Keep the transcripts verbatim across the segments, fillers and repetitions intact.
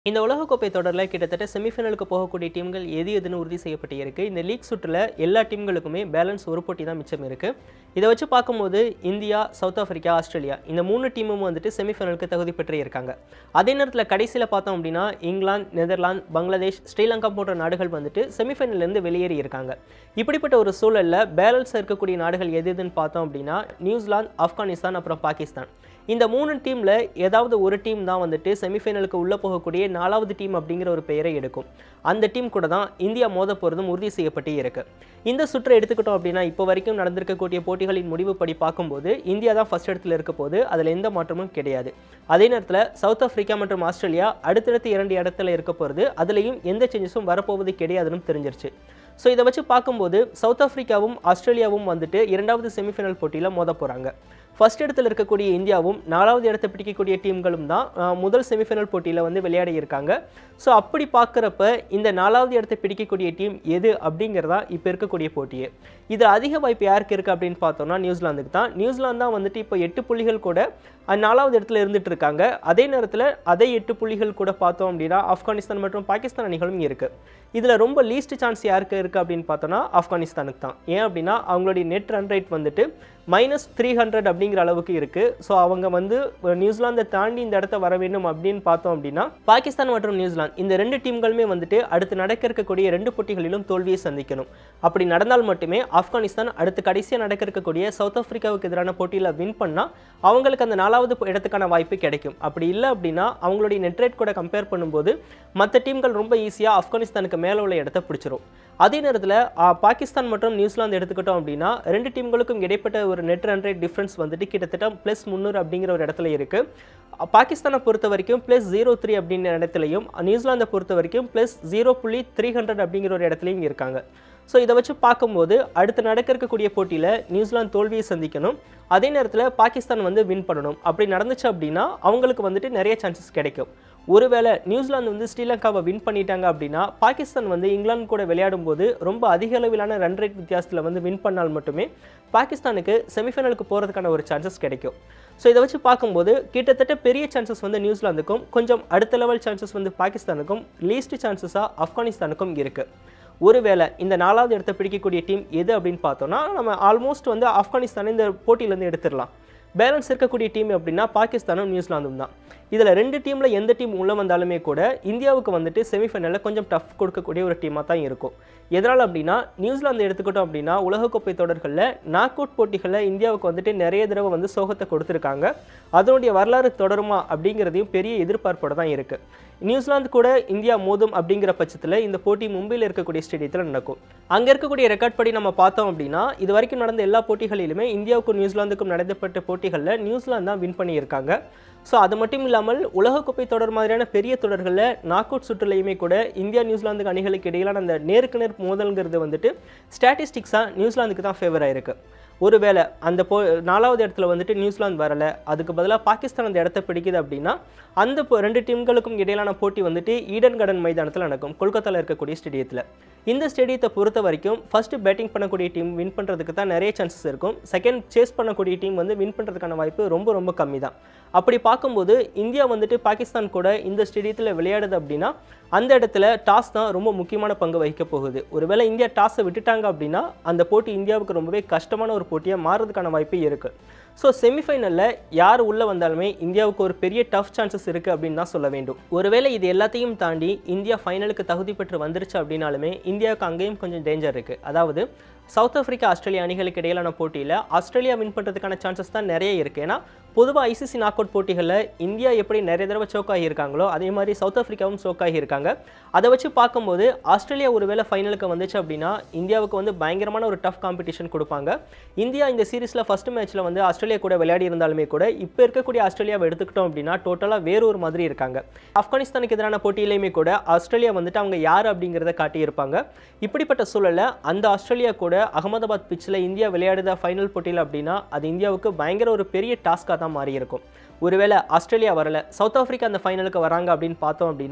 இந்த உலகக்கோப்பை தொடரில் கிட்டத்தட்ட செமிஃபைனலுக்கு போகக்கூடிய டீம்கள் எது எதுன்னு உறுதி செய்யப்பட்டு இருக்கு. இந்த லீக் சுற்றில் எல்லா டீம்களுக்குமே பேலன்ஸ் ஒரு போட்டி தான் மிச்சம் இருக்கு. இதை வச்சு பார்க்கும்போது இந்தியா, சவுத் ஆப்பிரிக்கா, ஆஸ்திரேலியா இந்த மூணு டீமும் வந்துட்டு செமிஃபைனலுக்கு தகுதி பெற்று இருக்காங்க. அதே நேரத்தில் கடைசியில் பார்த்தோம் அப்படின்னா இங்கிலாந்து, நெதர்லாந்து, பங்களாதேஷ், ஸ்ரீலங்கா போன்ற நாடுகள் வந்துட்டு செமிஃபைனல்லேருந்து வெளியேறி இருக்காங்க. இப்படிப்பட்ட ஒரு சூழலில் பேலன்ஸ் இருக்கக்கூடிய நாடுகள் எது எதுன்னு பார்த்தோம் அப்படின்னா நியூசிலாந்து, ஆப்கானிஸ்தான், அப்புறம் பாகிஸ்தான். இந்த மூணு டீமில் ஏதாவது ஒரு டீம் தான் வந்துட்டு செமிஃபைனலுக்கு உள்ளே போகக்கூடிய நாலாவது டீம் அப்படிங்கிற ஒரு பெயரை எடுக்கும். அந்த டீம் கூட தான் இந்தியா மோத போகிறதும் உறுதி செய்யப்பட்டு இருக்கு. இந்த சுற்றை எடுத்துக்கிட்டோம் அப்படின்னா இப்போ வரைக்கும் நடந்திருக்கக்கூடிய போட்டிகளின் முடிவுப்படி பார்க்கும்போது இந்தியா தான் ஃபர்ஸ்ட் இடத்துல இருக்க போது, அதில் எந்த மாற்றமும் கிடையாது. அதே நேரத்தில் சவுத் ஆப்பிரிக்கா மற்றும் ஆஸ்திரேலியா அடுத்தடுத்து இரண்டு இடத்துல இருக்க போகிறது, அதுலேயும் எந்த சேஞ்சஸும் வரப்போவது கிடையாதுன்னு தெரிஞ்சிருச்சு. ஸோ இதை வச்சு பார்க்கும்போது சவுத் ஆப்பிரிக்காவும் ஆஸ்திரேலியாவும் வந்துட்டு இரண்டாவது செமிஃபைனல் போட்டியில் மோத போகிறாங்க. ஃபர்ஸ்ட் இடத்துல இருக்கக்கூடிய இந்தியாவும் நாலாவது இடத்தை பிடிக்கக்கூடிய டீம்களும் தான் முதல் செமிஃபைனல் போட்டியில் வந்து விளையாடி இருக்காங்க. ஸோ அப்படி பார்க்குறப்ப இந்த நாலாவது இடத்தை பிடிக்கக்கூடிய டீம் எது அப்படிங்கிறதா இப்போ இருக்கக்கூடிய போட்டியே. இது அதிக வாய்ப்பு யாருக்கு இருக்குது அப்படின்னு பார்த்தோம்னா நியூசிலாந்துக்கு தான். நியூசிலாந்து தான் வந்துட்டு இப்போ எட்டு புள்ளிகள் கூட நாலாவது இடத்துல இருந்துட்டு இருக்காங்க. அதே நேரத்தில் அதே எட்டு புள்ளிகள் கூட பார்த்தோம் அப்படின்னா ஆப்கானிஸ்தான் மற்றும் பாகிஸ்தான் அணிகளும் இருக்குது. இதில் ரொம்ப லீஸ்ட் சான்ஸ் யாருக்கு இருக்குது அப்படின்னு பார்த்தோன்னா ஆப்கானிஸ்தானுக்கு தான். ஏன் அப்படின்னா அவங்களுடைய நெட் ரன் ரேட் வந்துட்டு மைனஸ் த்ரீ ஹண்ட்ரட் அப்படிங்கிற அளவுக்கு இருக்குது. ஸோ அவங்க வந்து நியூசிலாந்தை தாண்டி இந்த இடத்த வர வேண்டும் அப்படின்னு பார்த்தோம் அப்படின்னா பாகிஸ்தான் மற்றும் நியூசிலாந்து இந்த ரெண்டு டீம்களுமே வந்துட்டு அடுத்து நடக்க இருக்கக்கூடிய ரெண்டு போட்டிகளிலும் தோல்வியை சந்திக்கணும். அப்படி நடந்தால் மட்டுமே ஆப்கானிஸ்தான் அடுத்து கடைசியாக நடக்க இருக்கக்கூடிய சவுத் ஆப்பிரிக்காவுக்கு எதிரான போட்டியில் வின் பண்ணால் அவங்களுக்கு அந்த நாலாவது இடத்துக்கான வாய்ப்பு கிடைக்கும். அப்படி இல்லை அப்படின்னா அவங்களுடைய நெட் ரேட் கூட கம்பேர் பண்ணும்போது மற்ற டீம்கள் ரொம்ப ஈஸியாக ஆப்கானிஸ்தானுக்கு மேலே உள்ள இடத்த பிடிச்சிரும். அதே நேரத்தில் பாகிஸ்தான் மற்றும் நியூசிலாந்து எடுத்துக்கிட்டோம் அப்படின்னா ரெண்டு டீம்களுக்கும் இடைப்பட்ட ஒரு நெட் ரன் ரேட் டிஃப்ரென்ஸ் வந்துட்டு கிட்டத்தட்ட ப்ளஸ் முந்நூறு அப்படிங்கிற ஒரு இடத்துல இருக்குது. பாகிஸ்தானை பொறுத்த வரைக்கும் ப்ளஸ் ஜீரோ த்ரீ அப்படிங்கிற இடத்துலையும் நியூசிலாந்தை பொறுத்த வரைக்கும் ப்ளஸ் ஜீரோ புள்ளி த்ரீ ஹண்ட்ரட் அப்படிங்கிற ஒரு இடத்துலையும் இருக்காங்க. ஸோ இதை வச்சு பார்க்கும்போது அடுத்து நடக்க இருக்கக்கூடிய போட்டியில் நியூசிலாந்து தோல்வியை சந்திக்கணும், அதே நேரத்தில் பாகிஸ்தான் வந்து வின் பண்ணணும். அப்படி நடந்துச்சு அப்படின்னா அவங்களுக்கு வந்துட்டு நிறைய சான்சஸ் கிடைக்கும். ஒருவேளை நியூசிலாந்து வந்து ஸ்ரீலங்காவை வின் பண்ணிட்டாங்க அப்படின்னா பாகிஸ்தான் வந்து இங்கிலாந்து கூட விளையாடும் போது ரொம்ப அதிக அளவிலான ரன் ரேட் வித்தியாசத்தில் வந்து வின் பண்ணால் மட்டுமே பாகிஸ்தானுக்கு செமிஃபைனலுக்கு போகிறதுக்கான ஒரு சான்சஸ் கிடைக்கும். ஸோ இதை வச்சு பார்க்கும்போது கிட்டத்தட்ட பெரிய சான்சஸ் வந்து நியூசிலாந்துக்கும் கொஞ்சம் அடுத்த லெவல் சான்சஸ் வந்து பாகிஸ்தானுக்கும் லீஸ்ட் சான்சஸாக ஆப்கானிஸ்தானுக்கும் இருக்குது. ஒருவேளை இந்த நாலாவது இடத்தை பிடிக்கக்கூடிய டீம் எது அப்படின்னு பார்த்தோம்னா நம்ம ஆல்மோஸ்ட் வந்து ஆப்கானிஸ்தானை இந்த போட்டியிலேருந்து எடுத்துடலாம். பேலன்ஸ் இருக்கக்கூடிய டீம் அப்படின்னா பாகிஸ்தானும் நியூசிலாந்தும் தான். இதில் ரெண்டு டீமில் எந்த டீம் உள்ளே வந்தாலுமே கூட இந்தியாவுக்கு வந்துட்டு செமிஃபைனலில் கொஞ்சம் டஃப் கொடுக்கக்கூடிய ஒரு டீமாக தான் இருக்கும். எதனால் அப்படின்னா நியூசிலாந்து எடுத்துக்கிட்டோம் அப்படின்னா உலகக்கோப்பை தொடர்களில் நாக் அவுட் போட்டிகளில் இந்தியாவுக்கு வந்துட்டு நிறைய தடவை வந்து சோகத்தை கொடுத்துருக்காங்க. அதனுடைய வரலாறு தொடருமா அப்படிங்கிறதையும் பெரிய எதிர்பார்ப்போடு தான் இருக்குது. நியூசிலாந்து கூட இந்தியா மோதும் அப்படிங்கிற பட்சத்தில் இந்த போட்டி மும்பையில் இருக்கக்கூடிய ஸ்டேடியத்தில் நடக்கும். அங்கே இருக்கக்கூடிய ரெக்கார்ட் படி நம்ம பார்த்தோம் அப்படின்னா இது வரைக்கும் நடந்த எல்லா போட்டிகளிலுமே இந்தியாவுக்கும் நியூசிலாந்துக்கும் நடத்தப்பட்ட போட்டிகளில் நியூசிலாந்து தான் வின் பண்ணியிருக்காங்க. ஸோ அது மட்டும் இல்லாமல் உலகக்கோப்பை தொடர் மாதிரியான பெரிய தொடர்களில் நாக் அவுட் சுற்றுலையுமே கூட இந்தியா நியூசிலாந்து அணிகளுக்கு இடையிலான அந்த நேருக்கு நேர் மோதல்ங்கிறது வந்துட்டு ஸ்டாட்டிஸ்டிக்ஸாக நியூசிலாந்துக்கு தான் ஃபேவர் ஆயிருக்கு. ஒருவேளை அந்த போ நாலாவது இடத்துல வந்துட்டு நியூசிலாந்து வரலை, அதுக்கு பதிலாக பாகிஸ்தான் அந்த இடத்த பிடிக்குது அப்படின்னா அந்த ரெண்டு டீம்களுக்கும் இடையிலான போட்டி வந்துட்டு ஈடன் கார்டன் மைதானத்தில் நடக்கும், கொல்கத்தாவில் இருக்கக்கூடிய ஸ்டேடியத்தில். இந்த ஸ்டேடியத்தை பொறுத்த வரைக்கும் ஃபர்ஸ்ட் பேட்டிங் பண்ணக்கூடிய டீம் வின் பண்ணுறதுக்கு தான் நிறைய சான்சஸ் இருக்கும். செகண்ட் சேஸ் பண்ணக்கூடிய டீம் வந்து வின் பண்ணுறதுக்கான வாய்ப்பு ரொம்ப ரொம்ப கம்மி தான். அப்படி பார்க்கும்போது இந்தியா வந்துட்டு பாகிஸ்தான் கூட இந்த ஸ்டேடியத்தில் விளையாடுது அப்படின்னா அந்த இடத்துல டாஸ் தான் ரொம்ப முக்கியமான பங்கு வகிக்க போகுது. ஒருவேளை இந்தியா டாஸை விட்டுட்டாங்க அப்படின்னா அந்த போட்டி இந்தியாவுக்கு ரொம்பவே கஷ்டமான ஒரு போட்டியாக மாறுறதுக்கான வாய்ப்பு இருக்குது. ஸோ செமிஃபைனலில் யார் உள்ளே வந்தாலுமே இந்தியாவுக்கு ஒரு பெரிய டஃப் சான்சஸ் இருக்குது அப்படின்னு தான் சொல்ல வேண்டும். ஒருவேளை இது எல்லாத்தையும் தாண்டி இந்தியா ஃபைனலுக்கு தகுதி பெற்று வந்துருச்சு அப்படின்னாலுமே இந்தியாவுக்கு அங்கேயும் கொஞ்சம் டேஞ்சர் இருக்குது. அதாவது சவுத் ஆப்பிரிக்கா, ஆஸ்திரேலியா அணிகளுக்கு இடையிலான போட்டியில் ஆஸ்திரேலியா வின் பண்ணுறதுக்கான சான்சஸ் தான் நிறைய இருக்குது. ஏன்னா பொதுவாக ஐசிசி நாக் அவுட் போட்டிகளில் இந்தியா எப்படி நிறைய தடவை சோக் ஆகியிருக்காங்களோ அதே மாதிரி சவுத் ஆப்பிரிக்காவும் சோக் ஆகியிருக்காங்க. அதை வச்சு பார்க்கும்போது ஆஸ்திரேலியா ஒருவேளை ஃபைனலுக்கு வந்துச்சு அப்படின்னா இந்தியாவுக்கு வந்து பயங்கரமான ஒரு டஃப் காம்படிஷன் கொடுப்பாங்க. இந்தியா இந்த சீரீஸில் ஃபர்ஸ்ட் மேட்ச்சில் வந்து ஆஸ்திரேலியா கூட விளையாடி இருந்தாலுமே கூட இப்போ இருக்கக்கூடிய ஆஸ்திரேலியாவை எடுத்துக்கிட்டோம் அப்படின்னா டோட்டலாக வேறு ஒரு மாதிரி இருக்காங்க. ஆப்கானிஸ்தானுக்கு எதிரான போட்டியிலையுமே கூட ஆஸ்திரேலியா வந்துட்டு அவங்க யார் அப்படிங்கிறத காட்டியிருப்பாங்க. இப்படிப்பட்ட சூழலில் அந்த ஆஸ்திரேலியா கூட அகமதாபாத் பிச்சில் இந்தியா விளையாடுத ஃபைனல் போட்டியில் அப்படின்னா அது இந்தியாவுக்கு பயங்கர ஒரு பெரிய டாஸ்காக தான் மாறி இருக்கும். ஒருவேளை ஆஸ்திரேலியா வரல, சவுத் ஆப்பிரிக்கா அந்த ஃபைனலுக்கு வராங்க அப்படின்னு பார்த்தோம் அப்படின்னா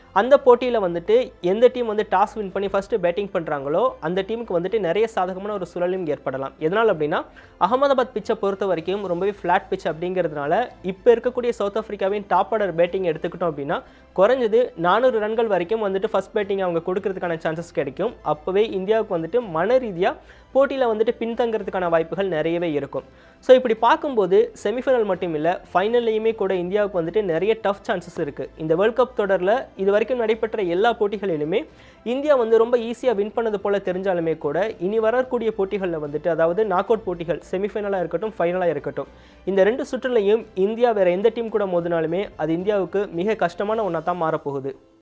அந்த போட்டியில் வந்துட்டு எந்த டீம் வந்து டாஸ் வின் பண்ணி ஃபஸ்ட்டு பேட்டிங் பண்ணுறாங்களோ அந்த டீமுக்கு வந்துட்டு நிறைய சாதகமான ஒரு சூழலும் ஏற்படலாம். எதனால் அப்படின்னா அகமதாபாத் பிச்சை பொறுத்த வரைக்கும் ரொம்பவே ஃப்ளாட் பிச் அப்படிங்கிறதுனால இப்போ இருக்கக்கூடிய சவுத் ஆஃப்ரிக்காவின் டாப் ஆர்டர் பேட்டிங் எடுத்துக்கிட்டோம் அப்படின்னா குறைஞ்சது நானூறு ரன்கள் வரைக்கும் வந்துட்டு ஃபஸ்ட் பேட்டிங் அவங்க கொடுக்கறதுக்கான சான்சஸ் கிடைக்கும். அப்போவே இந்தியாவுக்கு வந்துட்டு மன ரீதியாக போட்டியில் வந்துட்டு பின்தங்கிறதுக்கான வாய்ப்புகள் நிறையவே இருக்கும். ஸோ இப்படி பார்க்கும்போது செமிஃபைனல் மட்டும் இல்லை, ஃபைனல்லையுமே கூட இந்தியாவுக்கு வந்துட்டு நிறைய டஃப் சான்சஸ் இருக்குது. இந்த வேர்ல்ட் கப் தொடரில் இது வரைக்கும் நடைபெற்ற எல்லா போட்டிகளிலுமே இந்தியா வந்து ரொம்ப ஈஸியாக வின் பண்ணது போல தெரிஞ்சாலுமே கூட இனி வரக்கூடிய போட்டிகளில் வந்துட்டு, அதாவது நாக் அவுட் போட்டிகள், செமிஃபைனலாக இருக்கட்டும் ஃபைனலாக இருக்கட்டும், இந்த ரெண்டு சுற்றுலையும் இந்தியா வேறு எந்த டீம் கூட மோதினாலுமே அது இந்தியாவுக்கு மிக கஷ்டமான ஒன்றா தான் மாறப்போகுது.